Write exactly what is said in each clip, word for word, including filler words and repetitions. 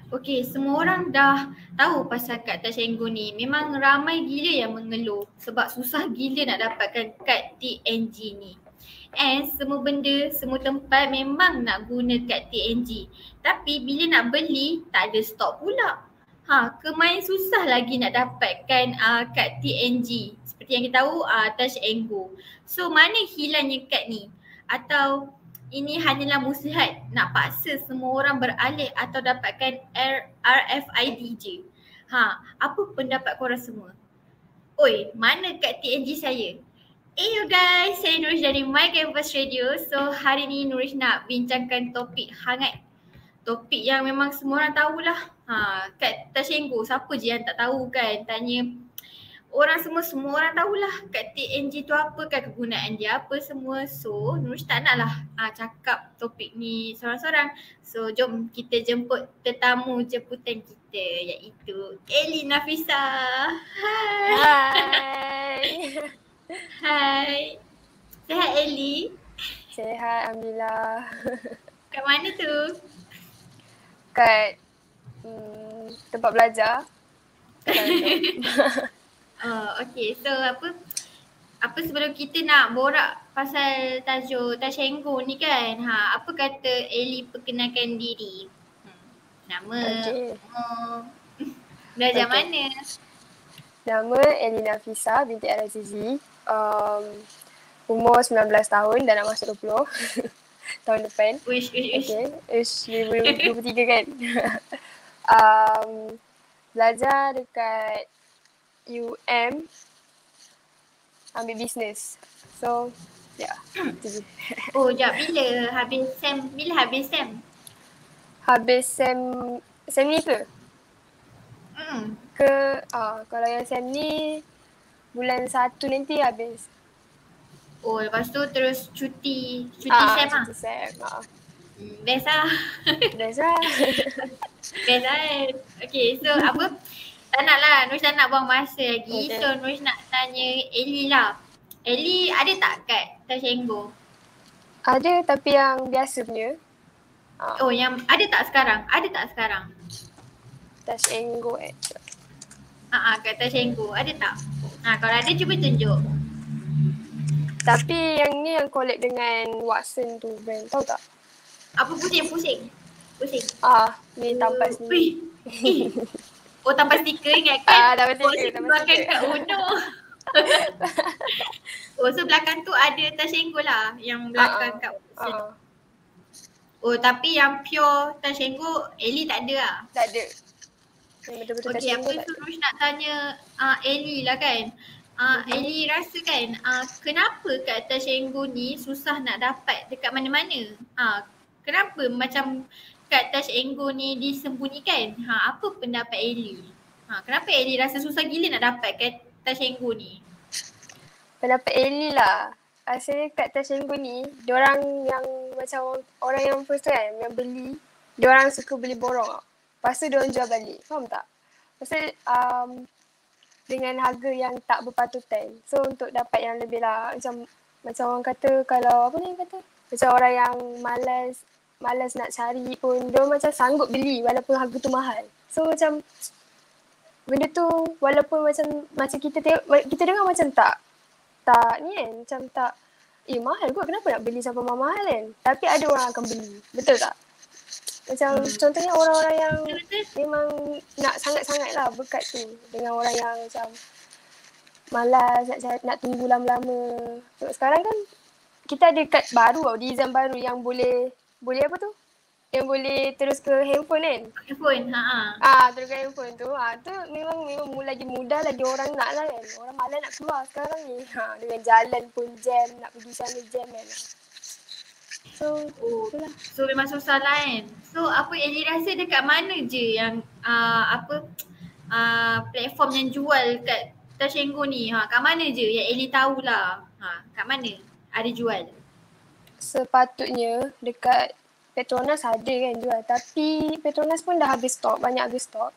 Okey, semua orang dah tahu pasal kad Touch and Go ni. Memang ramai gila yang mengeluh sebab susah gila nak dapatkan kad T N G ni. And semua benda, semua tempat memang nak guna kad T N G. Tapi bila nak beli, tak ada stok pula. Ha, kemain susah lagi nak dapatkan uh, kad T N G. Seperti yang kita tahu, uh, Touch and Go. So mana hilangnya kad ni? Atau ini hanyalah muslihat nak paksa semua orang beralih atau dapatkan R F I D je. Ha, apa pendapat korang semua? Oi, mana kad T N G saya? Hey you guys, saya Nurish dari My Campus Radio. So hari ni Nurish nak bincangkan topik hangat. Topik yang memang semua orang tahulah. Ha, kad Touch and Go, siapa je yang tak tahu kan? Tanya orang semua, semua orang tahulah kad T N G tu apa kan, kegunaan dia apa semua. So Nurish tak nak lah uh, cakap topik ni seorang-seorang. So jom kita jemput tetamu jemputan kita, iaitu Eli Nafisa. Hai. Hai. Hai. Sehat Eli? Sehat, Alhamdulillah. Kat mana tu? Kat hmm, tempat belajar. Oh, okay. So apa apa sebelum kita nak borak pasal tajuk Touch and Go ni kan, ha, apa kata Eli perkenalkan diri? Hmm. Nama, Okay. umur, belajar Okay. mana? Nama Eli Nafisa binti Al-Azizi. Um, umur sembilan belas tahun dan nak masuk dua puluh tahun depan. Uish, uish, uish. Okay. Ish, dua ribu dua puluh tiga kan? um, belajar dekat U M, ambil business. So, ya. Yeah. Oh, jap, bila habis SEM? Bila habis SEM? Habis SEM, SEM ni ke? Hmm. Ke, ah, kalau yang SEM ni bulan satu nanti habis. Oh, lepas tu terus cuti, cuti Ah, SEM lah. cuti SEM. Ah. Hmm, best lah. Best lah. Best lah. Okay, so apa? Tak nak lah, Nurish tak nak buang masa lagi. Okay. So Nurish nak tanya Eli lah. Eli ada tak kad Touch and Go? Ada tapi yang biasa punya. Ah, Oh, yang ada tak sekarang? Ada tak sekarang? Touch and Go eh. Haa, uh-uh, kad Touch and Go. Ada tak? Ha, kalau ada cuba tunjuk. Tapi yang ni yang collab dengan Watson tu brand. Tahu tak? Apa pusing? Pusing? Pusing? Ah, ni tampas ni. Wih. Eh. Oh, tanpa stiker ingat Ah, kan? tanpa stiker, Oh, tanpa belakang stiker. kat Uno. Oh, so belakang tu ada Touch and Go lah. Yang belakang uh-uh. kat Watson. Uh-uh. Oh, tapi yang pure Touch and Go, Eli tak ada lah. Tak ada. Yang betul-betul Touch Okey, and apa Go tak tu ada. Nurish nak tanya uh, Eli lah kan. Uh, Mhm. Eli rasa kan uh, kenapa kat Touch and Go ni susah nak dapat dekat mana-mana? Uh, kenapa macam kat Touch and Go ni disembunyikan? Ha, apa pendapat Eli? Ha, kenapa Eli rasa susah gila nak dapat kat Touch and Go ni? Pendapat Eli lah. Rasanya kat Touch and Go ni, diorang yang macam orang yang first kan, yang beli, diorang suka beli borong tau. Lepas tu diorang jual balik. Faham tak? Pasal um, dengan harga yang tak berpatutan. So untuk dapat yang lebih lah, macam macam orang kata kalau apa ni kata? Macam orang yang malas malas nak cari pun, dia macam sanggup beli walaupun harga tu mahal. So macam benda tu walaupun macam macam kita tengok, kita dengar macam tak tak ni kan, macam tak eh mahal kot, kenapa nak beli sampai mahal kan, tapi ada orang akan beli, betul tak? Macam hmm. contohnya orang-orang yang memang nak sangat-sangat lah berkat tu, dengan orang yang macam malas nak cari, nak tunggu lama-lama. Sekarang kan kita ada kad baru tau, design baru yang boleh boleh apa tu, yang boleh terus ke handphone kan. Handphone, ha. Ah, terus ke handphone tu. Ah, tu memang memang lagi mudah lagi orang nak lah kan. Orang malas nak keluar sekarang ni. Ha, dengan jalan pun jam, nak pergi sana jam kan. So, Oh, itulah. so memang susah lah kan. So apa Eli rasa dekat mana je yang uh, apa uh, platform yang jual kat Touch and Go ni? Ha, kat mana je yang Eli tahulah. Ha, kat mana ada jual? Sepatutnya dekat Petronas ada kan jual, tapi Petronas pun dah habis stok, banyak habis stok.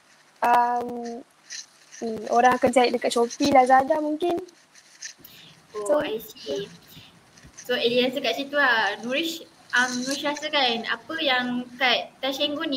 Um, hmm, orang akan cari dekat Shopee, Lazada mungkin. Oh, so, I see. So Eli rasa kat situ lah. Nurish, um, Nurish rasa kan apa yang kat Touch and Go ni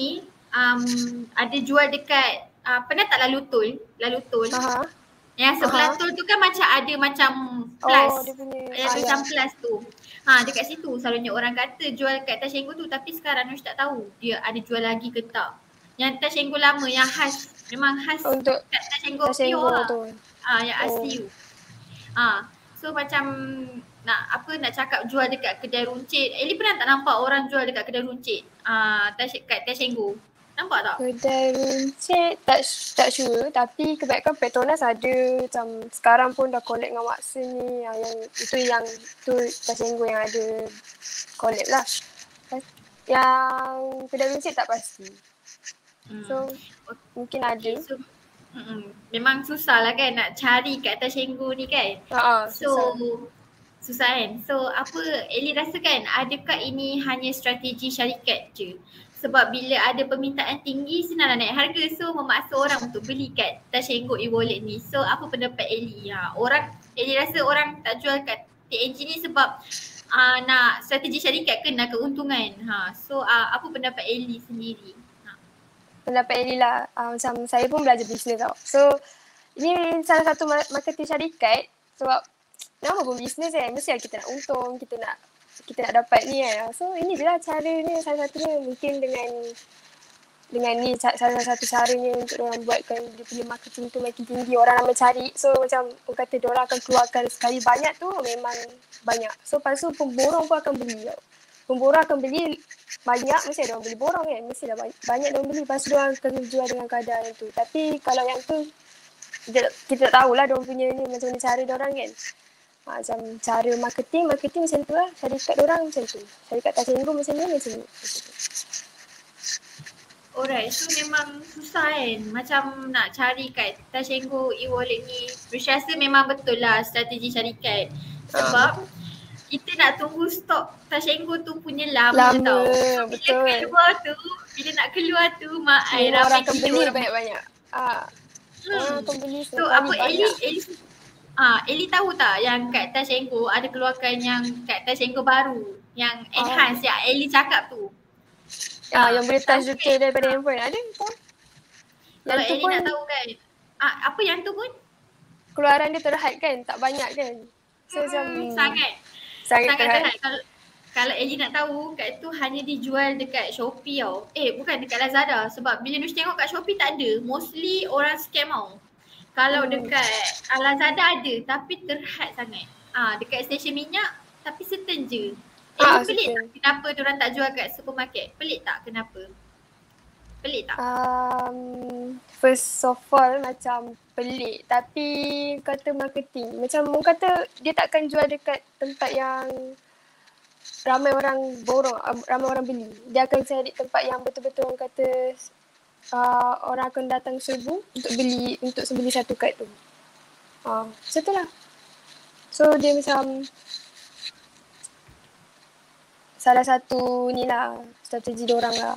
um, ada jual dekat uh, pernah tak lalu tol? Lalu tol. Aha. Yang sebelah Aha. tol tu kan macam ada macam plus. Oh, dia punya. Ada Ah, macam ya. plus tu. Ha, dekat situ selalunya orang kata jual kat Tashengo tu, tapi sekarang Nush tak tahu dia ada jual lagi ke tak. Yang Tashengo lama yang khas, memang khas Untuk kat Tashengo Tashengo pure lah. tu. Ah, yang Oh. asli tu. Ah, so macam nak apa nak cakap jual dekat kedai runcit. Eli pernah tak nampak orang jual dekat kedai runcit? Ah, Tash- kat Tashengo. Nampak tak? Kedai runcit tak tak sure, tapi kebanyakan Petronas ada. Macam sekarang pun dah collab dengan Watson ni, yang, yang itu yang tu Tashengo yang ada collab lah. Yang kedai runcit tak pasti. Hmm. So mungkin ada. Okay, so mm-mm. memang susah lah kan nak cari kat Tashengo ni kan. Ha, So susah kan. So apa Eli rasa kan, adakah ini hanya strategi syarikat je? Sebab bila ada permintaan tinggi, senang naik harga. So memaksa orang untuk beli kat Tashengo e-wallet ni. So apa pendapat Eli? Ha, orang Eli rasa orang tak jual kat T N G ni sebab uh, nak strategi syarikat ke nak keuntungan. Ha, so uh, apa pendapat Eli sendiri? Pendapat Eli lah, uh, macam saya pun belajar bisnes tau. So ini salah satu marketing syarikat sebab nama pun bisnes kan, mesti kita nak untung, kita nak kita nak dapat ni kan. So ini je lah cara ni, salah satunya mungkin dengan dengan ni salah satu caranya untuk orang buatkan dia punya marketing tu makin tinggi, orang ramai cari. So macam orang kata diorang akan keluarkan sekali banyak tu memang banyak. So lepas tu pemborong pun akan beli tau. Pemborong akan beli banyak, mesti ada orang beli borong kan. Mesti dah banyak, banyak orang beli, lepas tu diorang akan jual dengan kadar yang tu. Tapi kalau yang tu kita, kita tak tahulah diorang punya ni macam mana cara diorang kan. Ha, macam cara marketing, marketing macam tu lah. Syarikat diorang macam tu. Syarikat Tashengo macam ni, macam ni. Alright, so memang susah kan macam nak cari kat Tashengo e-wallet ni. Saya rasa memang betul lah strategi syarikat. Sebab uh. kita nak tunggu stok Tashengo tu punya lama, lama tau. Lama, betul. Bila keluar tu, bila nak keluar tu, mak ai orang akan beli banyak-banyak. Ah. Hmm. Orang akan beli so apa Eli, Eli Ah, Eli tahu tak yang kat Tashengo ada keluarkan yang kat Tashengo baru, yang enhance, oh. yang Eli cakap tu. Ah, yang boleh touch detail daripada handphone. Ada tahu? Kalau Eli pun nak tahu kan. Ah, apa yang tu pun? Keluaran dia terhad kan, tak banyak kan. So hmm, macam sangat. Sangat, sangat terhad. terhad. Kalau kalau Eli nak tahu, kat tu hanya dijual dekat Shopee tau. Eh, bukan dekat Lazada. Sebab bila Nush tengok kat Shopee tak ada. Mostly orang scam tau. Kalau hmm. dekat Lazada ada tapi terhad sangat. Ah, dekat stesen minyak tapi certain je. Eh, ah, pelik certain. Tak kenapa diorang tak jual kat supermarket? Pelik tak kenapa? Pelik tak? Um, first of all macam pelik, tapi kata marketing. Macam orang kata dia takkan jual dekat tempat yang ramai orang borong, ramai orang beli. Dia akan cari tempat yang betul-betul orang kata uh, orang akan datang seribu untuk beli, untuk beli satu kad tu. Uh, macam tu lah. So dia macam salah satu ni lah strategi diorang lah.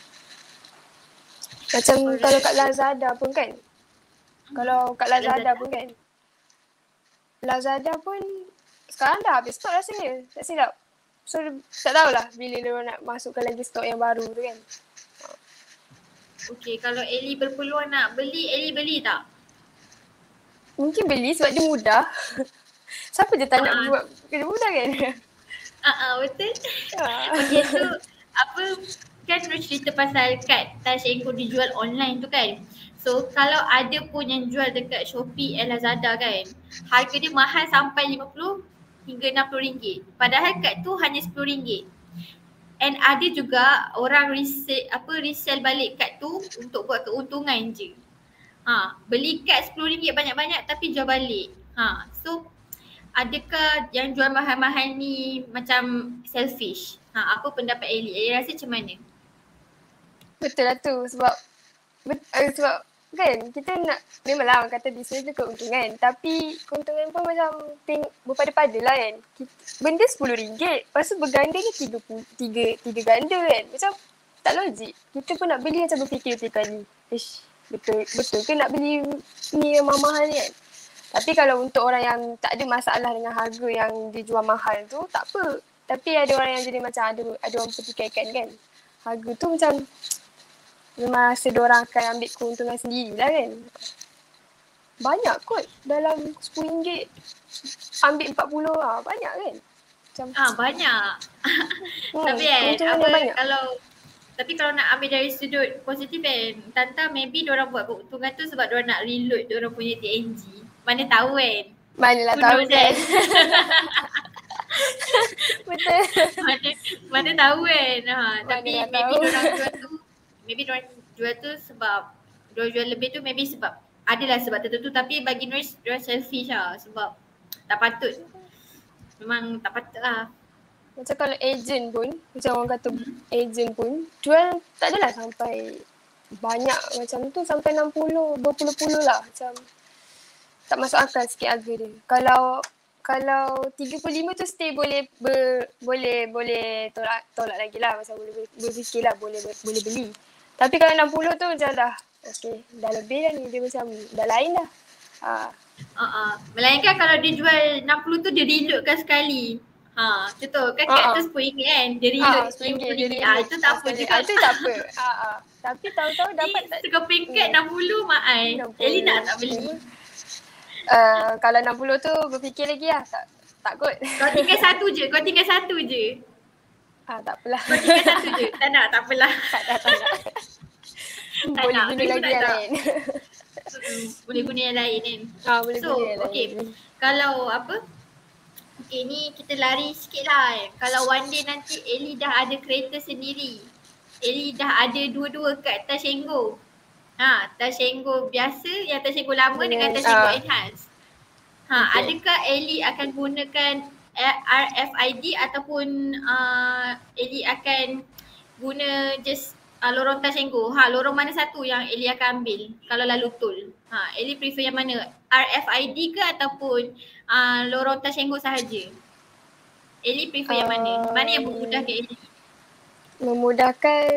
Macam oh, kalau kat Lazada pun kan. Hmm. Kalau kat Lazada, Lazada pun kan. Lazada pun sekarang dah habis stok rasanya. Tak silap. So tak tahulah bila dia nak masukkan lagi stok yang baru tu kan. Okay, kalau Eli berpeluang nak beli, Eli beli tak? Mungkin beli sebab dia mudah. Siapa je tak uh-huh. nak buat kerja mudah kan? Ah uh-uh, betul. Uh. Okay, so apa kan Nush cerita pasal kad Tashengo dijual online tu kan. So kalau ada pun yang jual dekat Shopee and Lazada kan, harga dia mahal sampai lima puluh hingga enam puluh ringgit. Padahal kad tu hanya sepuluh ringgit. And ada juga orang resell, apa resell balik kad tu untuk buat keuntungan je. Ha, beli kad sepuluh ringgit banyak-banyak tapi jual balik. Ha, so adakah yang jual mahal-mahal ni macam selfish? Ha, apa pendapat Eli? Eli rasa macam mana? Betul lah tu sebab bet, uh, sebab kan kita nak memanglah orang kata bisnes tu keuntungan, tapi keuntungan pun macam ting, berpada-pada lah kan. Kita, benda sepuluh ringgit, lepas tu berganda ni tiga, tiga, tiga ganda kan. Macam tak logik. Kita pun nak beli macam berfikir tiga kali. Ish, betul, betul ke nak beli ni yang mahal ni kan? Tapi kalau untuk orang yang tak ada masalah dengan harga yang dijual mahal tu, tak apa. Tapi ada orang yang jadi macam ada, ada orang petikaikan kan. Harga tu macam memang rasa diorang akan ambil keuntungan sendiri lah kan. Banyak kot dalam sepuluh ringgit ambil empat puluh lah, banyak kan. Macam Ah banyak. hmm, Tapi kan keuntungan apa yang banyak. kalau tapi kalau nak ambil dari sudut positif kan, Tanta maybe diorang buat keuntungan tu sebab diorang nak reload diorang punya T N G. Mana tahu kan. Manalah Who tahu knows kan. kan? Betul. mana mana tahu kan. Ha, tapi Manalah maybe tahu. diorang jual tu maybe diorang jual tu sebab diorang jual lebih tu maybe sebab adalah sebab tertentu, tapi bagi Nuris diorang selfish lah sebab tak patut. Memang tak patut lah. Macam kalau agent pun, macam orang kata agent pun jual tak adalah sampai banyak macam tu, sampai enam puluh, dua puluh puluh lah. Macam tak masuk akal sikit harga dia. Kalau kalau tiga puluh lima tu stay boleh ber, boleh boleh tolak tolak lagi lah, macam boleh ber, berfikir lah boleh boleh beli. Tapi kalau enam puluh tu macam dah okey, dah lebih dah ni, dia macam dah lain dah. Ha. Uh-uh. Melainkan kalau dia jual enam puluh tu dia reloadkan sekali. Ha, contoh kan kat Uh-uh. tu sepuluh ringgit kan, dia Ha, reload sepuluh ringgit dia ringgit. reload. Ah, itu tak apa sekali. juga. Ah, itu tak apa. Ha ah. Tapi tahu-tahu dapat tak. Sekeping kat enam puluh mak ai. Eli nak tak beli. Uh, kalau enam puluh tu berfikir lagi lah. Tak, tak kot. Kau tinggal satu je, kau tinggal satu je. Ah, tak apalah. Kau tinggal satu je. Tak nak, tak apalah. Tak nak, tak nak. Tak Boleh nak, guna tapi lagi tak yang nak. lain. Mm, boleh guna yang lain kan. Ah, boleh So, guna yang lain. okay. Kalau apa? Okay, ni kita lari sikit lah kan. Kalau one day nanti Eli dah ada kereta sendiri. Eli dah ada dua-dua kat Tashengo. Ha, Tashengo biasa, yang Tashengo lama dengan, dengan Tashengo ah. enhance. Ha, Okay. adakah Eli akan gunakan R F I D ataupun uh, Eli akan guna just uh, lorong Tashengo? Ha, lorong mana satu yang Eli akan ambil kalau lalu tol? Ha, Eli prefer yang mana? R F I D ke ataupun uh, lorong Tashengo sahaja? Eli prefer uh, yang mana? Mana yang memudahkan Eli? Memudahkan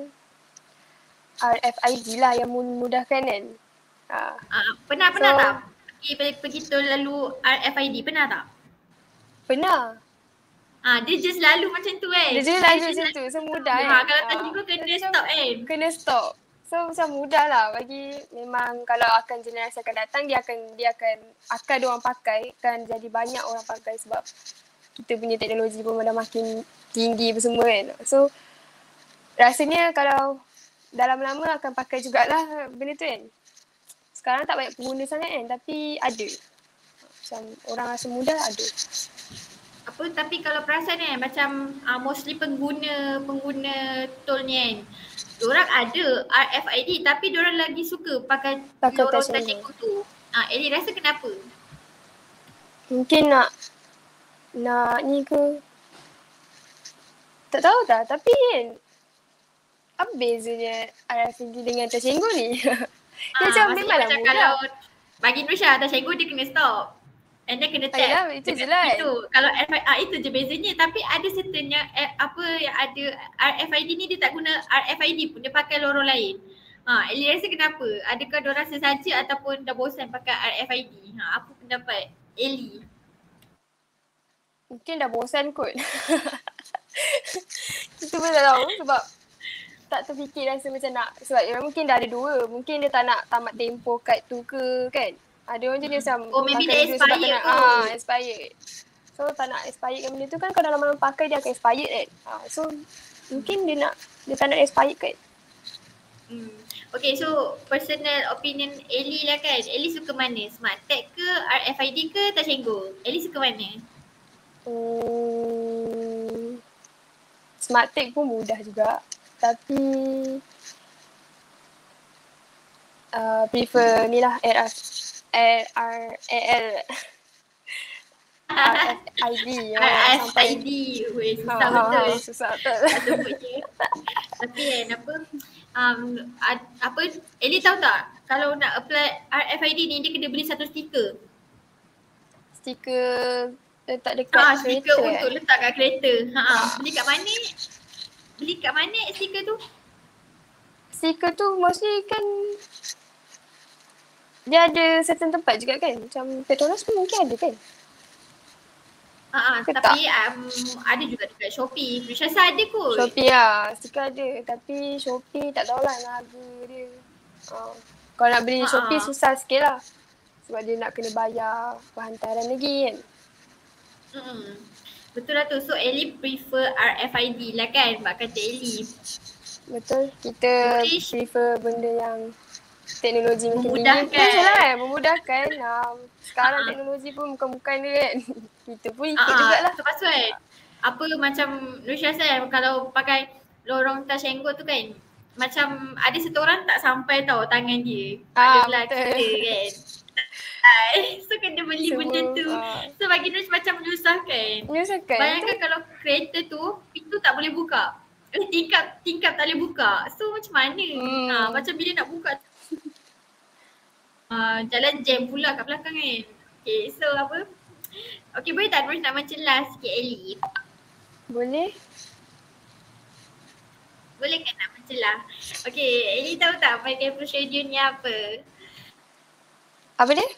R F I D lah yang memudahkan kan. Ha. Uh, pernah pernah So, tak pergi, pergi tol lalu R F I D? Pernah tak? Pernah. Ah, dia just lalu macam tu kan. Dia je lalu macam tu, semudah kan. Ha, kalau Tashengo kena macam stop kan. Kena stop. So macam mudah lah bagi, memang kalau akan generasi akan datang dia akan dia akan akan dia orang pakai, akan jadi banyak orang pakai sebab kita punya teknologi pun dah makin tinggi apa semua kan. So rasanya kalau dalam lama akan pakai jugalah benda tu kan. Sekarang tak banyak pengguna sangat kan, tapi ada. Macam orang rasa mudah ada. Apa tapi kalau perasan kan macam uh, mostly pengguna pengguna tol ni kan, diorang ada R F I D tapi diorang lagi suka pakai Pakai lorong Tashengo. Tashengo tu. Ah, uh, Eli rasa kenapa? Mungkin nak nak ni ke, tak tahu tak, tapi kan apa bezanya R F I D dengan Tashengo ni? Dia Ah, macam maksudnya memanglah macam mudah. kalau bagi Nusha Tashengo dia kena stop. And then kena tap. Ayolah, itu je lah. Itu. Kalau R F I D, ah, itu je bezanya. Tapi ada certain yang eh, apa yang ada R F I D ni dia tak guna R F I D pun, dia pakai lorong lain. Ha, Eli rasa kenapa? Adakah diorang sesaja ataupun dah bosan pakai R F I D? Ha, apa pendapat Eli? Mungkin dah bosan kot. Itu pun tak tahu sebab tak terfikir rasa macam nak, sebab dia mungkin dah ada dua. Mungkin dia tak nak tamat tempoh kat tu ke kan. Ada orang jenis macam Oh, maybe pakai dia dua sebab expired tak nak, tu. ah, expired. So tak nak expired kan benda tu kan, kalau dah lama-lama pakai dia akan expired kan. Ah, so mungkin dia nak, dia tak nak expired kan. Hmm. Okay, so personal opinion Eli lah kan. Eli suka mana? Smart Tag ke, R F I D ke, Tashengo? Eli suka mana? Hmm, Smart Tag pun mudah juga. Tapi uh, prefer ni lah R F R L R F I D. R F I D. Weh, susah Ha, ha, betul. ha, susah betul. Tak sebut je. Tapi kan apa, um, ad, apa, Eli tahu tak kalau nak apply R F I D ni dia kena beli satu stiker. Stiker letak dekat Ah, kereta stiker eh? untuk letak kat kereta. Ha, Ah. beli kat mana? Beli kat mana stiker tu? Stiker tu mostly kan dia ada certain tempat juga kan. Macam Petronas pun mungkin ada kan. Uh, uh, Ke tapi um, ada juga dekat Shopee. Which rasa ada kot. Shopee lah, suka ada. Tapi Shopee tak tahulah harga dia. Uh, kalau nak beli Uh, Shopee uh. susah sikit lah. Sebab dia nak kena bayar penghantaran lagi kan. Mm-mm. Betul lah tu. So Ellie prefer R F I D lah kan, Mbak kata Ellie. Betul. Kita Boleh prefer benda yang teknologi makin tinggi. memudahkan. Betul lah kan, memudahkan. Um, sekarang Uh-uh. teknologi pun bukan-bukan dia kan. Kita pun ikut Uh-uh. jugalah. Lepas tu kan, apa macam Nursyah kan, kalau pakai lorong touch and go tu kan, macam ada satu orang tak sampai tau tangan dia. Ah, Adalah betul. kita kan. Ay, so kena beli Semua, benda tu. uh, So bagi Nush macam menyusahkan. menyusahkan. Bayangkan Betul. kalau kereta tu, pintu tak boleh buka. Eh, tingkap, tingkap tak boleh buka. So macam mana? Hmm. Ha, macam bila nak buka, uh, jalan jam pula kat belakang kan. Okay, so apa? Okay, boleh tak Nush nak mencelah sikit Ellie? Boleh. Boleh kan nak mencelah? Okay, Ellie tahu tak My Campus Radio ni apa? Apa dia?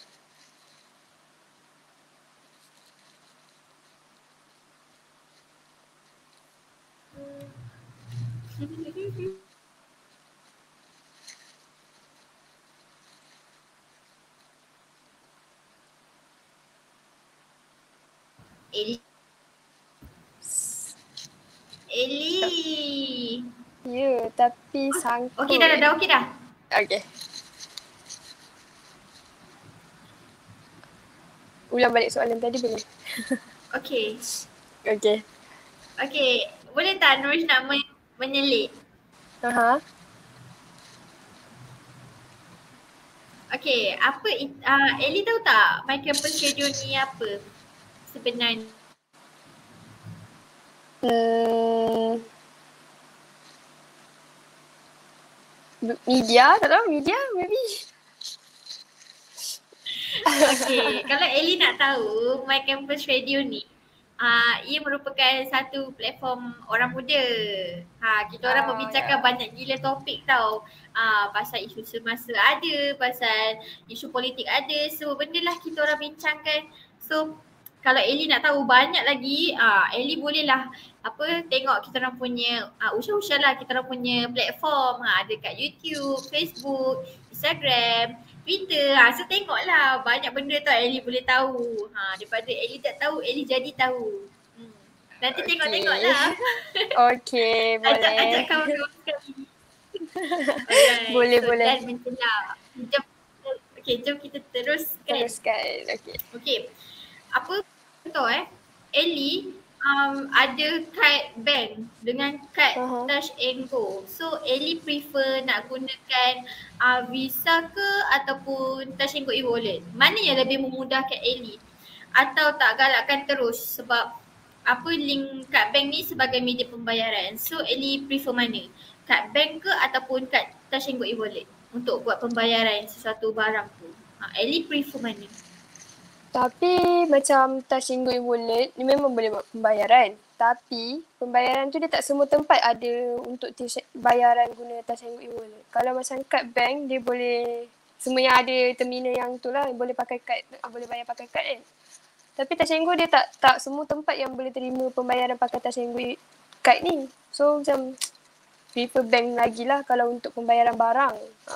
Ellie. Ellie. Ya, tapi sangkut. Okay dah, dah, dah okay dah. Okay. Ulang balik soalan tadi boleh? Okay. Okay. Okay, boleh tak Nush nak men- menyelit? Aha. Okay, apa, it- uh, Ellie tahu tak My Campus Radio ni apa sebenarnya? Hmm. Media? Tak tahu media maybe. Okay, kalau Ellie nak tahu My Campus Radio ni, uh, ia merupakan satu platform orang muda. Ha, kita orang Ah, membincangkan ya. banyak gila topik tau. Uh, pasal isu semasa ada, pasal isu politik ada. So benda lah kita orang bincangkan. So kalau Ellie nak tahu banyak lagi, uh, Ellie bolehlah apa tengok kita orang punya uh, usah-usah lah kita orang punya platform. Ha, ada kat YouTube, Facebook, Instagram, Twitter. Ha, so tengoklah banyak benda tau Ellie boleh tahu. Ha, daripada Ellie tak tahu, Ellie jadi tahu. Hmm. Nanti Okay. tengok-tengoklah. Okay, boleh. Ajak, ajak kawan-kawan sekali. Alright. Boleh, so, boleh. Dan mencelah. Jom, okay, jom kita teruskan. Teruskan. Okay. Okay. Apa tahu eh, Ellie um, ada kad bank dengan kad Uh-huh. Touch and Go. So Ellie prefer nak gunakan uh, Visa ke ataupun Touch and Go e-wallet? Mana yang lebih memudahkan Ellie? Atau tak galakkan terus sebab apa link kad bank ni sebagai media pembayaran. So Ellie prefer mana? Kad bank ke ataupun kad Touch and Go e-wallet untuk buat pembayaran sesuatu barang tu? Ha, Ellie prefer mana? Tapi macam Touch and Go e-wallet ni memang boleh buat pembayaran. Tapi pembayaran tu dia tak semua tempat ada untuk t- bayaran guna Touch and Go e-wallet. Kalau macam kad bank dia boleh semua yang ada terminal yang tu lah boleh pakai kad, boleh bayar pakai kad kan. Tapi Touch and Go dia tak tak semua tempat yang boleh terima pembayaran pakai Touch and Go kad ni. So macam prefer bank lagi lah kalau untuk pembayaran barang. Ha.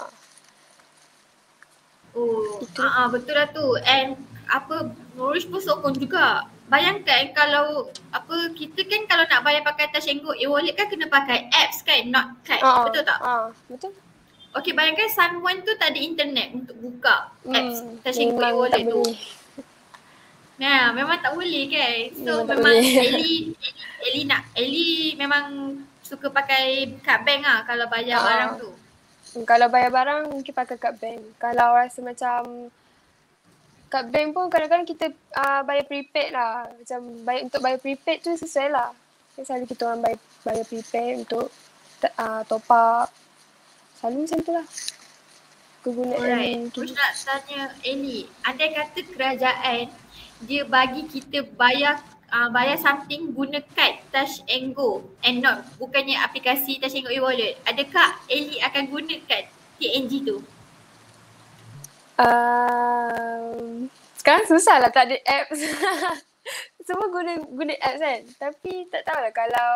Oh, Itu. ah uh, betul lah tu. And apa Nurish pun sokong juga. Bayangkan kalau apa kita kan kalau nak bayar pakai Touch and Go e-wallet kan kena pakai apps kan, not card. Ah, Betul tak? ah, betul. Okay, bayangkan someone tu tak ada internet untuk buka apps Hmm, Touch and Go memang e-wallet tak tu. boleh. Nah, memang tak boleh kan. So Memang tak memang boleh. Ellie, Ellie Ellie nak Ellie memang suka pakai kad bank ah kalau bayar Ah. barang tu. Kalau bayar barang mungkin pakai kad bank. Kalau rasa macam kad bank pun kadang-kadang kita uh, bayar prepaid lah. Macam bayar, untuk bayar prepaid tu sesuai lah. Selalu kita orang bayar, bayar prepaid untuk uh, top up. Selalu macam tu lah. Kegunaan Alright, tu. Rush nak tanya Ellie, andai kata kerajaan dia bagi kita bayar uh, bayar something guna kad Touch and Go and not bukannya aplikasi Touch and Go e-wallet, adakah Ellie akan guna kad T N G tu? Um, sekarang susah lah tak ada apps. Semua guna guna apps kan. Tapi tak tahulah kalau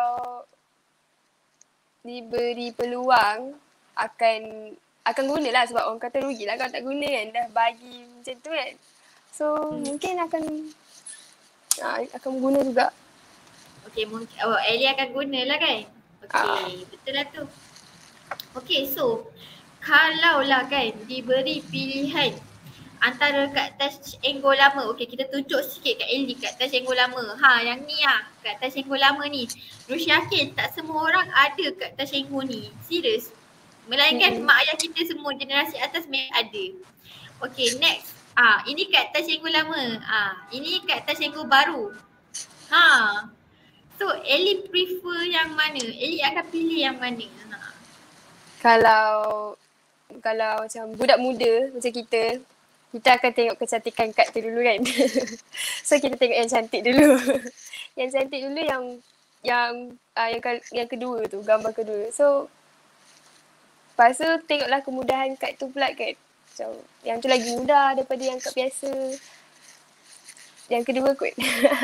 diberi peluang akan akan gunalah sebab orang kata rugilah kalau tak guna kan. Dah bagi macam tu kan. So hmm. mungkin akan uh, akan guna juga. Okay, mungkin oh, Ellie akan gunalah kan. Okay, uh. betul lah tu. Okay, so kalaulah kan diberi pilihan antara kad touch and go lama. Okay, kita tunjuk sikit kat Ellie kad touch and go lama. Ha, yang ni lah. Kad touch and go lama ni. Terus yakin tak semua orang ada kad touch and go ni. Serius. Melainkan hmm. mak ayah kita semua generasi atas memang ada. Okay, next. Ah, ini kad touch and go lama. Ah, ini kad touch and go baru. Ha. So, Ellie prefer yang mana? Ellie akan pilih yang mana? Ha. Kalau kalau macam budak muda macam kita, kita akan tengok kecantikan kad tu dulu kan. So kita tengok yang cantik dulu. Yang cantik dulu yang yang uh, yang yang kedua tu, gambar kedua. So lepas tu tengoklah kemudahan kad tu pula kan. So yang tu lagi mudah daripada yang kad biasa. Yang kedua kot.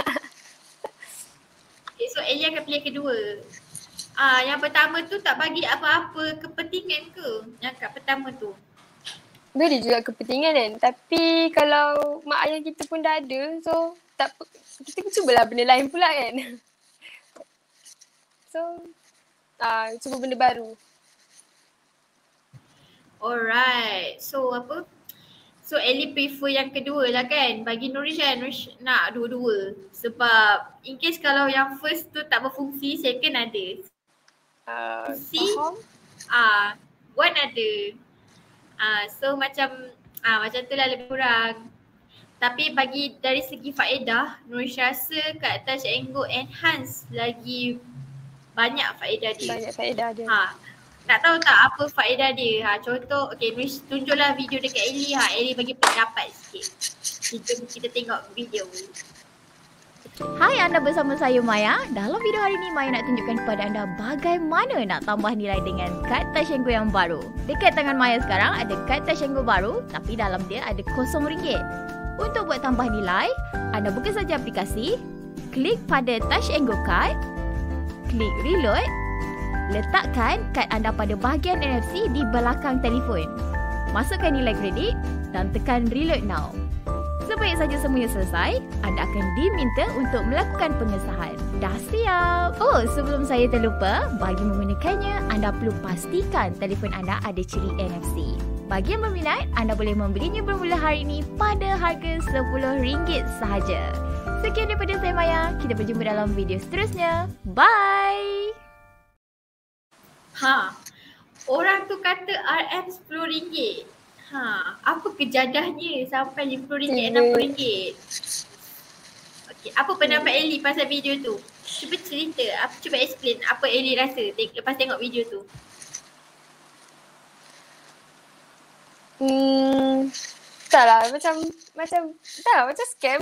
Okay, so Ellie akan pilih kedua. Ah, yang pertama tu tak bagi apa-apa kepentingan ke? Yang kad pertama tu. Beri juga kepentingan kan. Tapi kalau mak ayah kita pun dah ada, so tak kita cubalah benda lain pula kan. So, ah uh, cuba benda baru. Alright. So apa? So Ellie prefer yang kedua lah kan. Bagi Nurish kan, Nurish nak dua-dua. Sebab in case kalau yang first tu tak berfungsi, second ada. Uh, See? Ah, one ada. Ah, so macam ah macam tu lah lebih kurang. Tapi bagi dari segi faedah, Nurish rasa kad touch and go enhance lagi banyak faedah dia. Banyak faedah dia. Ha. Nak tahu tak apa faedah dia? Ha, contoh, okay, Nurish tunjuklah video dekat Ellie. Ha, Ellie bagi pendapat sikit. Kita, kita tengok video. Hai, anda bersama saya Maya. Dalam video hari ini Maya nak tunjukkan kepada anda bagaimana nak tambah nilai dengan kad touch and go yang baru. Dekat tangan Maya sekarang ada kad touch and go baru tapi dalam dia ada kosong ringgit. Untuk buat tambah nilai, anda buka saja aplikasi, klik pada touch and go card, klik reload, letakkan kad anda pada bahagian N F C di belakang telefon. Masukkan nilai kredit dan tekan reload now. Sebaik saja semuanya selesai, anda akan diminta untuk melakukan pengesahan. Dah siap! Oh, sebelum saya terlupa, bagi menggunakannya, anda perlu pastikan telefon anda ada ciri N F C. Bagi yang berminat, anda boleh membelinya bermula hari ini pada harga sepuluh ringgit sahaja. Sekian daripada saya Maya, kita berjumpa dalam video seterusnya. Bye! Ha, orang tu kata R M sepuluh ringgit. Ha, apa kejadahnya sampai lima puluh ringgit, enam puluh ringgit? Okey, apa pendapat Ellie pasal video tu? Cuba cerita, apa, cuba explain apa Ellie rasa te- lepas tengok video tu. Hmm, tak lah, macam, macam, tak lah, macam scam.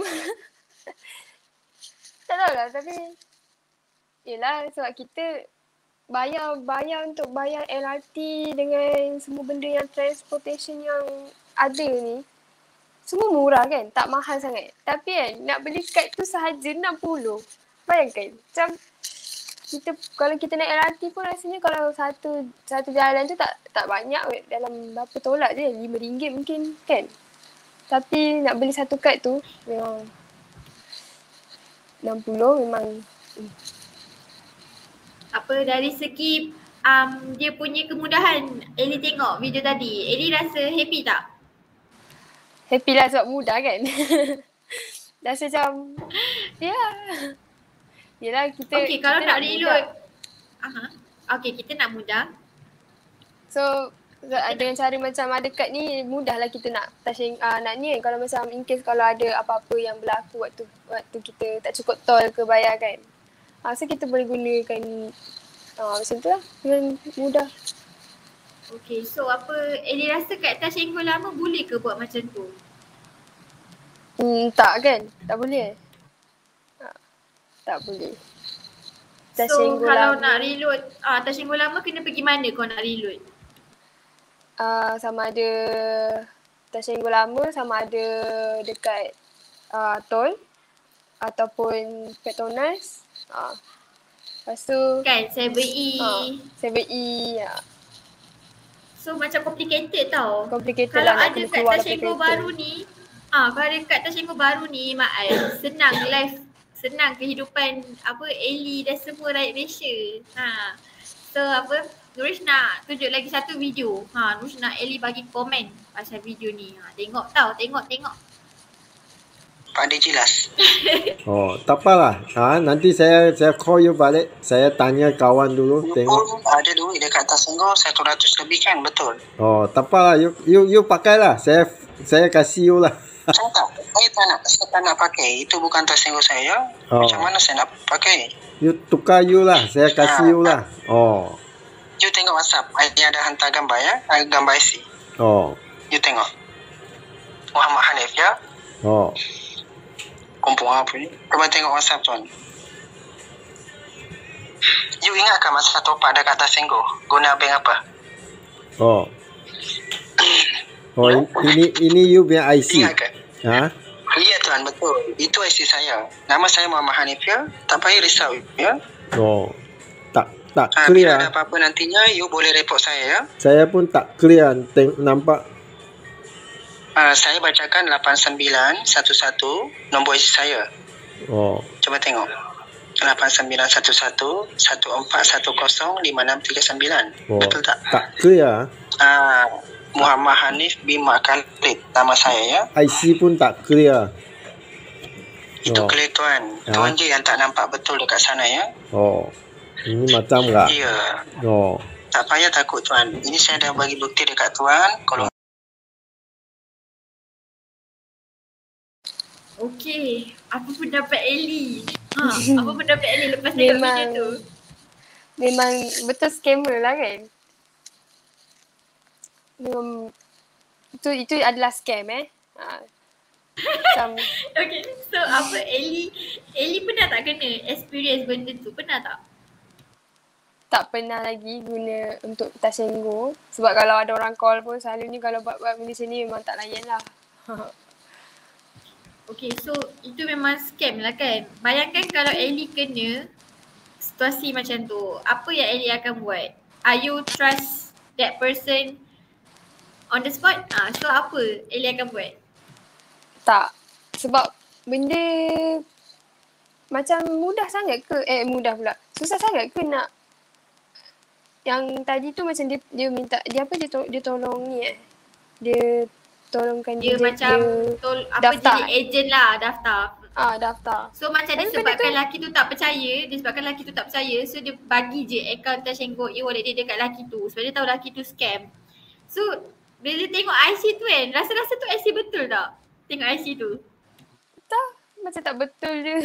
Tak tahu lah, tapi yelah sebab kita bayar bayar untuk bayar L R T dengan semua benda yang transportation yang ada ni semua murah kan, tak mahal sangat. Tapi kan nak beli kad tu sahaja enam puluh. Bayangkan macam kita kalau kita naik L R T pun rasanya kalau satu satu jalan tu tak tak banyak weh, dalam berapa tolak je, lima ringgit mungkin kan. Tapi nak beli satu kad tu memang enam puluh memang hmm. Apa dari segi um, dia punya kemudahan, Ellie tengok video tadi, Ellie rasa happy tak? Happy lah sebab mudah kan. Rasa macam ya yeah. Yelah kita okay, kalau kita nak reload aha. Okay, kita nak mudah. So dengan cara macam ada kad ni mudahlah kita nak touch uh, nak ni kan. Kalau macam in case kalau ada apa-apa yang berlaku waktu waktu kita tak cukup tol ke bayar kan. Ha, so kita boleh gunakan uh, macam tu lah dengan mudah. Okay, so apa Ellie rasa kad touch and go lama boleh ke buat macam tu? Hmm, tak kan? Tak boleh. Ha, tak boleh. Touch so kalau lama. nak reload, ah, touch and go lama kena pergi mana kau nak reload? Uh, sama ada touch and go lama sama ada dekat uh, tol ataupun Petronas. Ha. Lepas tu Kan seven E. ha, seven E. Ha. So macam complicated tau. Complicated Kalau lah nak ada kena kat keluar daripada Tashengo kereta. baru ni, ah kalau ada kat Tashengo baru ni Mak Ai, senang life, senang kehidupan apa Ellie dan semua rakyat Malaysia. Ha. So apa Nurish nak tunjuk lagi satu video. Ha, Nurish nak Ellie bagi komen pasal video ni. Ha, tengok tau, tengok tengok. Pandai jelas. Oh, tak apalah. Ha, nanti saya saya call you balik. Saya tanya kawan dulu. You Tengok. pun ada duit dekat Tasenggo satu ratus lebih kan, betul? Oh, tak apalah. You, you, you pakailah. Saya saya kasih you lah. Saya tak, saya tak nak, saya tak nak pakai. Itu bukan Tasenggo saya. Oh. Macam mana saya nak pakai? You tukar you lah. Saya kasih you lah. Oh. You tengok WhatsApp. Ini ada hantar gambar ya. Gambar I C. Oh. You tengok. Muhammad Hanif ya. Oh. Kumpul apa ni? Cuba tengok WhatsApp tuan. You ingatkah masa top up dekat Tasenggo? Guna bank apa? Oh. Oh, ini ini you punya I C. Ingat ke? Ha? Ya tuan, betul. Itu I C saya. Nama saya Muhammad Hanif ya. Tak payah risau ya. Oh. Tak tak Ha, bila clear. ada apa-apa nantinya, you boleh report saya ya. Saya pun tak clear. Teng- nampak. Uh, saya bacakan lapan sembilan satu satu nombor I C saya. Oh. Cuba tengok. lapan sembilan satu satu satu empat satu kosong lima enam tiga sembilan. Oh. Betul tak? Tak clear. Uh, Muhammad Hanif bin Mak Khalid nama saya ya. I C pun tak clear. Itu Oh. clear tuan. Ya. Tuan je yang tak nampak betul dekat sana ya. Oh. Ini macam tak? Ya. Oh. Tak payah takut tuan. Ini saya dah bagi bukti dekat tuan. Kalau Okey, apa pendapat Ellie? Ha, apa pendapat Ellie lepas tengok Memang video tu? Memang betul scammer lah kan. Memang itu itu adalah scam eh. Ha. Macam Okay, so apa Ellie, Ellie pernah tak kena experience benda tu? Pernah tak? tak pernah lagi guna untuk Tashengo. Sebab kalau ada orang call pun selalunya kalau buat-buat benda sini memang tak layan lah. Okay, so itu memang scam lah kan? Bayangkan kalau Ellie kena situasi macam tu, apa yang Ellie akan buat? Are you trust that person on the spot? Ah, so apa Ellie akan buat? Tak. Sebab benda macam mudah sangat ke? Eh mudah pula. Susah sangat ke nak yang tadi tu macam dia dia minta dia apa dia to, dia tolong ni eh. Dia tolongkan Dia, dia macam dia, tol, apa daftar. jadi agent lah, daftar. ah daftar. So macam Tapi disebabkan benda lelaki tu tak percaya, disebabkan lelaki tu tak percaya, so dia bagi je akaun Tashengo e-wallet dia dekat lelaki tu sebab dia tahu lelaki tu scam. So bila dia tengok I C tu kan, rasa-rasa tu I C betul tak? Tengok I C tu. Tak, macam tak betul je.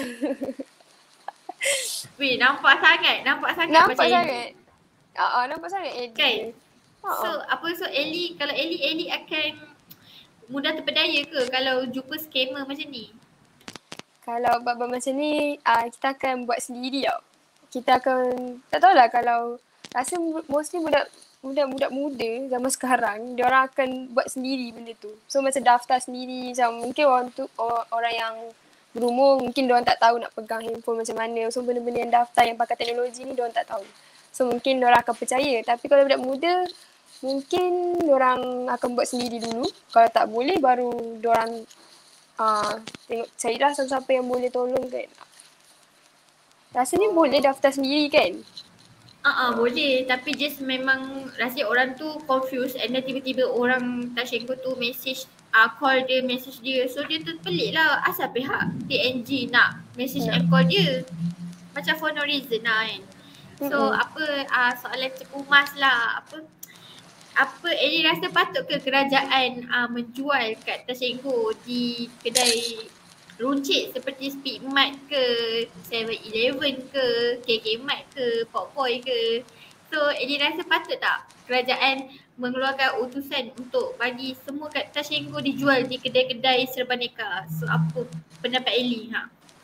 Weh, nampak sangat, nampak sangat Nampak macam sangat. Ah, ah, nampak sangat Eddie. Kan? Ah, So ah. apa so Ellie, kalau Ellie, Ellie akan mudah terpedaya ke kalau jumpa scammer macam ni? Kalau bab-bab macam ni, ah, kita akan buat sendiri tau. Kita akan, tak tahulah kalau, rasa mostly budak budak-budak muda zaman sekarang, dia orang akan buat sendiri benda tu. So macam daftar sendiri, macam mungkin orang tu, orang yang berumur, mungkin dia orang tak tahu nak pegang handphone macam mana. So benda-benda yang daftar yang pakai teknologi ni, dia orang tak tahu. So mungkin dia orang akan percaya. Tapi kalau budak muda, mungkin diorang akan buat sendiri dulu. Kalau tak boleh baru diorang uh, tengok carilah siapa-siapa yang boleh tolong kan. Rasanya boleh daftar sendiri kan? Ah uh, uh, boleh, tapi just memang rasa orang tu confused and then tiba-tiba orang Tashengo tu message, uh, call dia, message dia. So dia tu pelik lah, asal pihak T N G nak message Yeah. and call dia. Macam for no reason lah kan. So Mm-mm. apa uh, soalan cepumas lah, apa apa Ellie rasa patut ke kerajaan uh, menjual kat Tashengo di kedai runcit seperti Speedmart ke, seven eleven ke, K K Mart ke, Popboy ke. So Ellie rasa patut tak kerajaan mengeluarkan utusan untuk bagi semua kat Tashengo dijual di kedai-kedai serbaneka. So apa pendapat Ellie? Ha?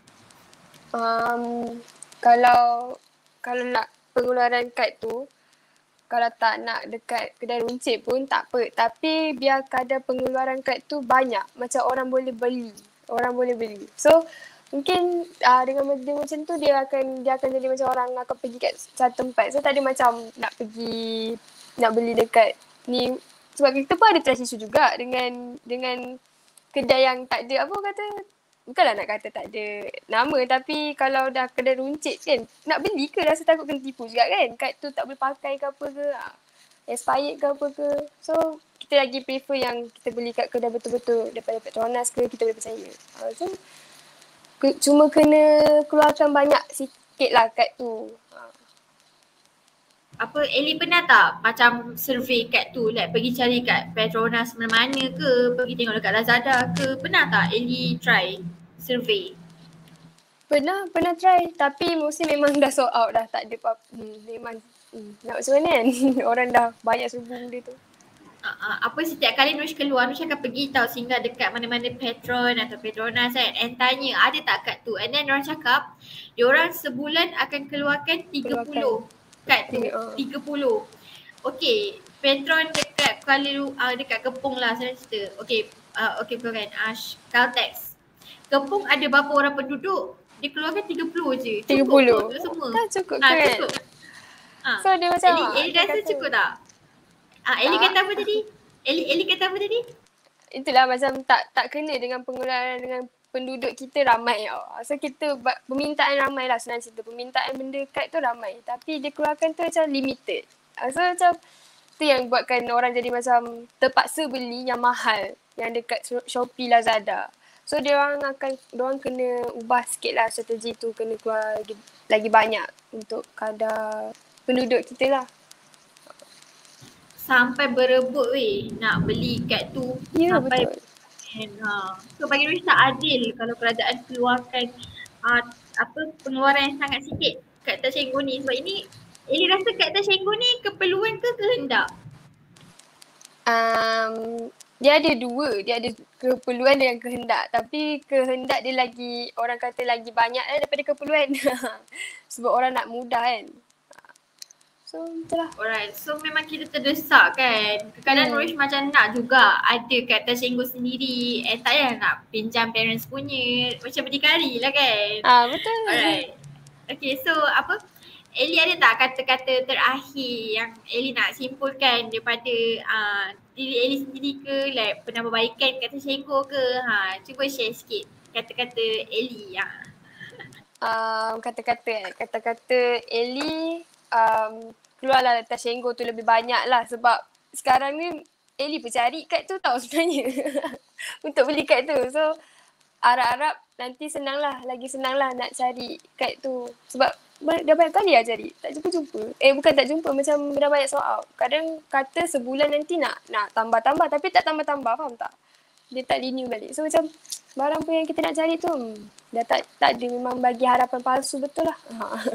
Um, kalau kalau nak pengeluaran kad tu, kalau tak nak dekat kedai runcit pun tak apa. Tapi biar kadar pengeluaran kad tu banyak. Macam orang boleh beli. Orang boleh beli. So mungkin uh, dengan dia macam tu dia akan dia akan jadi macam orang akan pergi kat satu tempat. So tak ada macam nak pergi nak beli dekat ni, sebab kita pun ada trust issue juga dengan dengan kedai yang tak ada apa kata, bukanlah nak kata tak ada nama, tapi kalau dah kedai runcit kan, nak beli ke rasa takut kena tipu juga kan. Kad tu tak boleh pakai ke apa ke, ha, expired ke apa ke. So kita lagi prefer yang kita beli kat kedai betul-betul daripada Petronas ke, kita boleh percaya. Ha, so ke, cuma kena keluarkan banyak sikit lah kad tu. Ha. Apa Ellie pernah tak macam survey kad tu, like pergi cari kat Petronas mana-mana ke, pergi tengok dekat Lazada ke, pernah tak Ellie try survey? Pernah, pernah try, tapi mostly memang dah sold out dah, tak ada apa-apa. Hmm, memang hmm, nak macam mana kan, orang dah banyak serbu benda tu. Uh, uh, apa setiap kali Nush keluar, Nush akan pergi tau singgah dekat mana-mana Petron atau Petronas kan, and tanya ada tak kad tu, and then orang cakap diorang sebulan akan keluarkan tiga puluh kad tu, tiga puluh. Okay, Petron dekat Kuala uh, dekat Kepong lah saya cerita. Okay, uh, okay bukan kan, uh, Caltex Kepong ada berapa orang penduduk, dia keluarkan tiga puluh je. tiga puluh? Cukup semua. Tak cukup Ha, kan? cukup. Ha. So dia macam Ellie, Ellie rasa kata, cukup tak? Ah, Ellie Tak. kata apa tadi? Ellie, Ellie kata apa tadi? itulah macam tak tak kena dengan pengeluaran dengan penduduk kita ramai tau. So kita permintaan ramai lah, senang cerita. Permintaan benda kad tu ramai, tapi dia keluarkan tu macam limited. So macam tu yang buatkan orang jadi macam terpaksa beli yang mahal yang dekat Shopee, Lazada. So dia orang akan dia orang kena ubah sikit lah strategi tu, kena keluar lagi, lagi banyak untuk kadar penduduk kita lah. Sampai berebut weh nak beli kad tu. Ya, sampai betul. And, ha. So bagi Ruiz tak adil kalau kerajaan keluarkan uh, apa pengeluaran yang sangat sikit kad tersenggol ni. Sebab ini Ellie rasa kad tersenggol ni keperluan ke kehendak? Um, dia ada dua, dia ada keperluan dan kehendak, tapi kehendak dia lagi orang kata lagi banyak eh, daripada keperluan. Sebab orang nak mudah kan. So itulah. Alright, so memang kita terdesak kan. Kadang-kadang Hmm. Ruiz macam nak juga ada kad tersenggol sendiri, eh tak payah nak pinjam parents punya, macam berdikari lah kan. Ah betul. Alright. Okay, so apa? Ellie ada tak kata-kata terakhir yang Ellie nak simpulkan daripada uh, diri Ellie sendiri ke, like penambahbaikan kat tersenggol ke? Ha, cuba share sikit kata-kata Ellie. Ha. Um, kata-kata eh. Kata-kata Ellie um, keluarlah tersenggol tu lebih banyak lah, sebab sekarang ni Ellie pencari kad tu tau sebenarnya. Untuk beli kad tu. So harap-harap nanti senang lah, lagi senang lah nak cari kad tu. Sebab dah banyak kali lah cari, tak jumpa-jumpa. Eh bukan tak jumpa, macam dah banyak sold out. Kadang kata sebulan nanti nak nak tambah-tambah, tapi tak tambah-tambah, faham tak? Dia tak renew balik. So macam barang pun yang kita nak cari tu hmm, dah tak tak ada, memang bagi harapan palsu betul lah.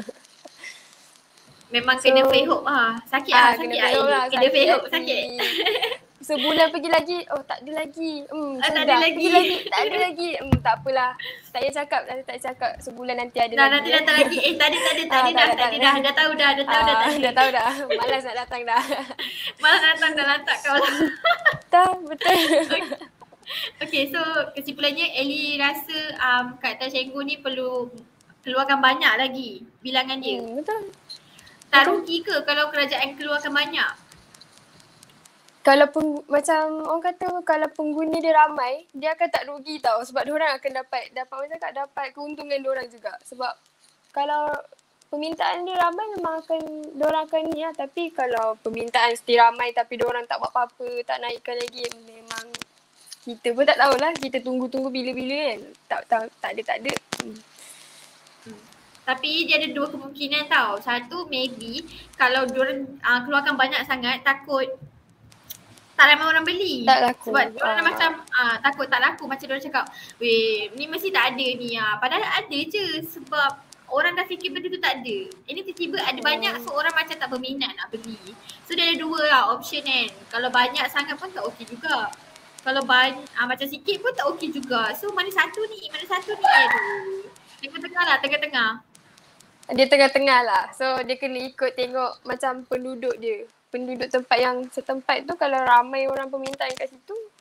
Memang So, kena fail hope lah. Sakit Ah, lah, sakit kena lah fail Ellie. lah, Kena fail hope, hati. sakit. Sebulan pergi lagi, oh tak ada lagi. Hmm, Ah, tak sudah. ada lagi. Pergi lagi, tak ada lagi. Hmm, tak apalah. Tak payah cakap, nanti tak payah cakap. Sebulan nanti ada Dah lagi. nanti eh. datang lagi. Eh tadi tadi Ah, tadi tak dah ada, tadi tak dah ada. dah tahu dah dah tahu dah Ah, tadi. dah tahu dah. Malas nak datang dah. Malah datang dah lantak kau lah. Dah, betul. Okay, so kesimpulannya Ellie rasa um, kad tersenggol ni perlu keluarkan banyak lagi bilangan dia. Hmm, betul. Tak rugi ke kalau kerajaan keluarkan banyak? Kalau peng, macam orang kata kalau pengguna dia ramai, dia akan tak rugi tau, sebab dia orang akan dapat dapat macam cakap dapat keuntungan dia orang juga. Sebab kalau permintaan dia ramai memang akan dia orang akan ni lah, tapi kalau permintaan mesti ramai tapi dia orang tak buat apa-apa, tak naikkan lagi, memang kita pun tak tahulah, kita tunggu-tunggu bila-bila kan. Tak tak tak ada tak ada. Hmm. Tapi dia ada dua kemungkinan tau. Satu, maybe kalau diorang uh, keluarkan banyak sangat, takut tak ramai orang beli. Tak laku. Sebab diorang Ah. macam uh, takut tak laku. Macam diorang cakap, weh ni mesti tak ada ni ah. Padahal ada je, sebab orang dah fikir benda tu tak ada. Ini tiba-tiba ada banyak, so orang macam tak berminat nak beli. So dia ada dua lah option kan. Kalau banyak sangat pun tak okey juga. Kalau banyak uh, macam sikit pun tak okey juga. So mana satu ni, mana satu ni. Aduh. Tengah-tengah lah, tengah-tengah. Dia tengah-tengah lah. So dia kena ikut tengok macam penduduk dia. Penduduk tempat yang setempat tu, kalau ramai orang permintaan kat situ,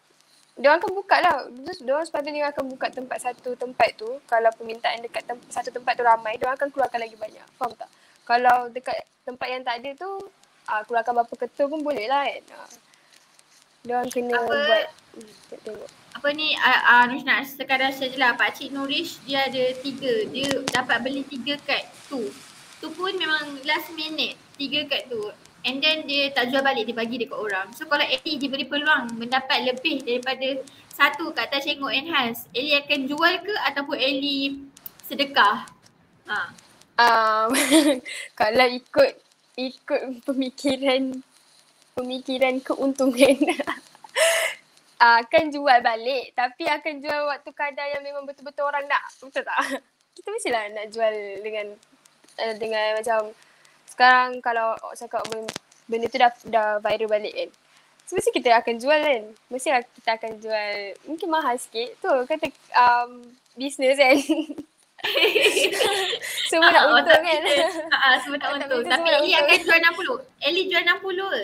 Diorang akan buka lah. Diorang sepatutnya akan buka tempat satu tempat tu. Kalau permintaan dekat tem- satu tempat tu ramai, diorang akan keluarkan lagi banyak. Faham tak? Kalau dekat tempat yang tak ada tu, ah, keluarkan berapa ketul pun boleh lah kan. Ah. Diorang kena Apa? buat. Hmm, tengok. Apa ni, uh, uh, Nush nak sekadar share je lah. Pakcik Nurish dia ada tiga. Dia dapat beli tiga kad tu. Tu pun memang last minute. Tiga kad tu. And then dia tak jual balik, dia bagi dekat orang. So kalau Ellie diberi peluang mendapat lebih daripada satu kad touch and go enhance, Ellie akan jual ke ataupun Ellie sedekah? Ha. Um, kalau ikut ikut pemikiran pemikiran keuntungan akan jual balik, tapi akan jual waktu kadar yang memang betul-betul orang nak. Betul tak? Kita mestilah nak jual dengan uh, dengan macam sekarang kalau cakap benda tu dah dah viral balik kan. So, mesti kita akan jual kan. Mesti kita akan jual mungkin mahal sikit. Tu kata um, bisnes kan. Semua nak untung kan. Haa, semua nak untung. Tapi Ellie akan jual enam puluh. Ellie jual enam puluh ke?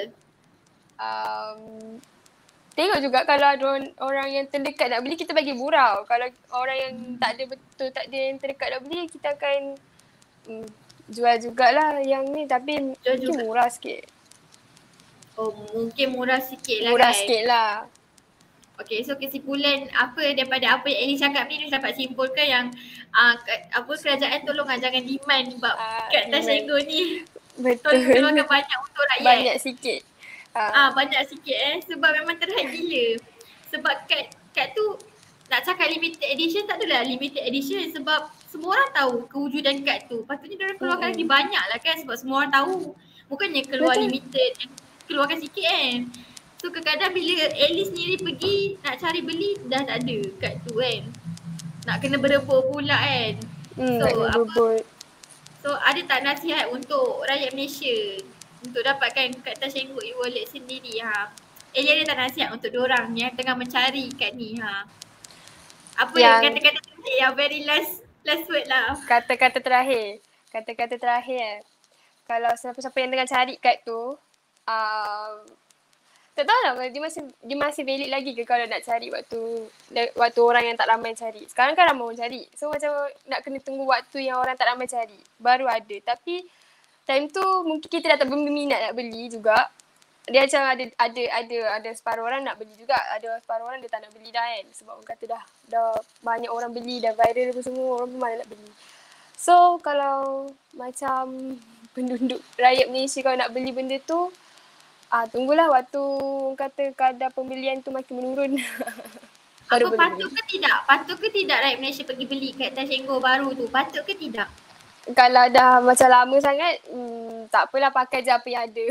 Um, tengok juga kalau ada orang, orang yang terdekat nak beli, kita bagi murah. Kalau orang yang tak ada betul, tak ada yang terdekat nak beli, kita akan um, jual jugalah yang ni, tapi Jual mungkin juga. murah sikit. Oh, mungkin murah sikit lah Murah kan? sikit lah. Okay, so kesimpulan apa daripada apa yang Ellie cakap ni, Nush dapat simpulkan yang uh, apa kerajaan tolonglah jangan demand bab Ah, kad touch and demand. go ni. Betul. Tolong keluarkan banyak untuk rakyat. Banyak sikit. Ah, Uh, banyak sikit eh sebab memang terhad gila. Sebab kad kad tu nak cakap limited edition tak adalah limited edition sebab semua orang tahu kewujudan kad tu. Patutnya diorang keluarkan Mm-mm. lagi banyak lah kan sebab semua orang tahu. Bukannya keluar Betul. limited, keluarkan sikit kan. So kadang-kadang bila Ellie sendiri pergi nak cari beli dah tak ada kad tu kan. Nak kena berebut pula kan. hmm, So, nak kena apa- berebut. So ada tak nasihat untuk rakyat Malaysia untuk dapatkan kad touch and go e-wallet sendiri ha? Ellie ada tak nasihat untuk diorang yang tengah mencari kad ni ha? Apa yang Yang- kata-kata terakhir yang very last last word lah. Kata-kata terakhir. Kata-kata terakhir eh. Kalau siapa-siapa yang tengah cari kad tu, um, tak tahu lah dia masih dia masih valid lagi ke kalau nak cari waktu waktu orang yang tak ramai cari. Sekarang kan ramai orang cari. So macam nak kena tunggu waktu yang orang tak ramai cari. Baru ada. Tapi time tu mungkin kita dah tak berminat nak beli juga. Dia macam ada ada ada ada separuh orang nak beli juga. Ada separuh orang dia tak nak beli dah kan. Sebab orang kata dah dah banyak orang beli, dah viral apa semua, orang pun mana nak beli. So kalau macam penduduk rakyat Malaysia kalau nak beli benda tu, ah tunggulah waktu orang kata kadar pembelian tu makin menurun. Apa Baru boleh patut beli. ke tidak? Patut ke tidak rakyat Malaysia pergi beli kad touch and go baru tu? Patut ke tidak? Kalau dah macam lama sangat, hmm, tak apalah pakai je apa yang ada.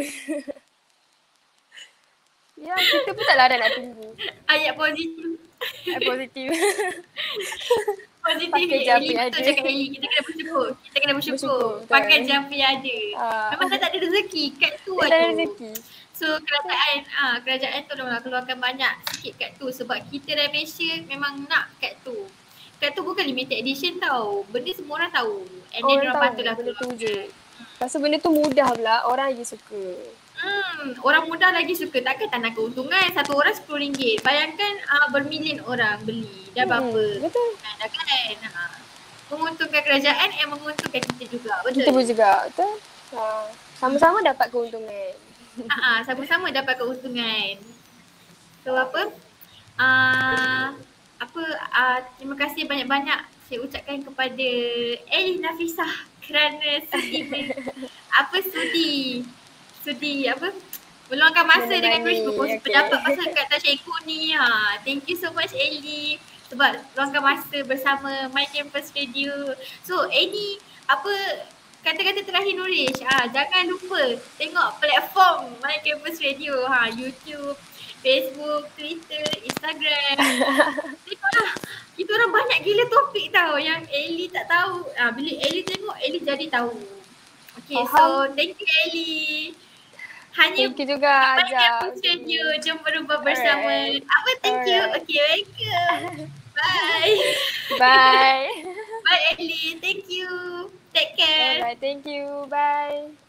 Ya, kita pun tak larang nak tunggu. Ayat positif. Eh, positif. Positif Pakai ni je apa Ellie, yang betul ada. cakap Ellie. Kita kena bersyukur. Kita kena bersyukur. Bersyukur, betul. Pakai je apa yang ada. Ah. Memang dah tak ada rezeki. Kad tu Dia lah tak ada tu. rezeki. So kerajaan ah kerajaan tolonglah keluarkan banyak sikit kad tu sebab kita dari Malaysia memang nak kad tu. Kad tu bukan limited edition tau. Benda semua orang tahu. And then Orang orang tahu patutlah benda tu keluarkan. je. Lepas tu benda tu mudah pula, orang lagi suka. Hmm, orang muda lagi suka. Takkan tak nak keuntungan. Satu orang sepuluh ringgit. Bayangkan ah bermilion orang beli. Dah berapa? Hmm, betul. Kan, dah kan? Ha. Menguntungkan kerajaan and menguntungkan kita juga. Betul? Kita pun juga, betul. Ha, sama-sama dapat keuntungan. Ah, sama-sama dapat keuntungan. So apa? Ah, apa? Ah, terima kasih banyak-banyak saya ucapkan kepada Ellie Nafisah kerana sudi ber- apa sudi sudi apa? Meluangkan masa Menemani, dengan Nush berkongsi okay. pendapat pasal kad touch and go ni. Ha, thank you so much Ellie sebab luangkan masa bersama My Campus Radio. So Ellie, apa kata-kata terakhir Nurish, ha, jangan lupa tengok platform My Campus Radio, ha, YouTube, Facebook, Twitter, Instagram. Tengoklah, kita orang banyak gila topik tau yang Ellie tak tahu. Ha, bila Ellie tengok, Ellie jadi tahu. Okay, so Faham. thank you Ellie. Hanya Thank you juga My Aja. Campus Radio, jom berubah bersama. Alright. Apa thank you? Alright. Okay, welcome. Bye. Bye. Bye Ellie, thank you. Take care. Alright, thank you. Bye.